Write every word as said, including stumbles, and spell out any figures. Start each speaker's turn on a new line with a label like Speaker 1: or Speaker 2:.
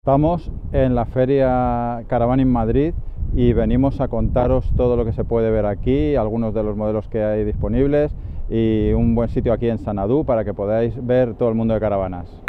Speaker 1: Estamos en la Feria Caravaning Madrid y venimos a contaros todo lo que se puede ver aquí, algunos de los modelos que hay disponibles y un buen sitio aquí en Sanadú para que podáis ver todo el mundo de caravanas.